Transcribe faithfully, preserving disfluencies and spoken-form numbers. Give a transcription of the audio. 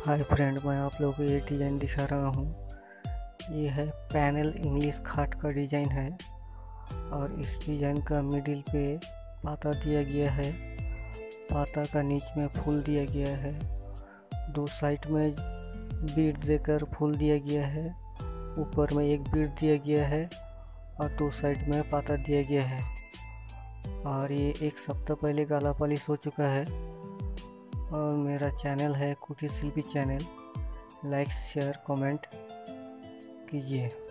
Hi friend, मैं आप लोगों को ये डिज़ाइन दिखा रहा हूँ। ये है पैनल इंग्लिश खाट का डिज़ाइन है और इस डिज़ाइन का मिडिल पे पाता दिया गया है। पाता का नीच में फूल दिया गया है। दो साइड में बीड देकर फूल दिया गया है। ऊपर में एक बीड दिया गया है और दो साइड में पाता दिया गया है। और ये एक सप्ताह पहले गाला पॉलिश हो चुका है। और मेरा चैनल है Kutir Shilpi channel. Like share comment कीजिए।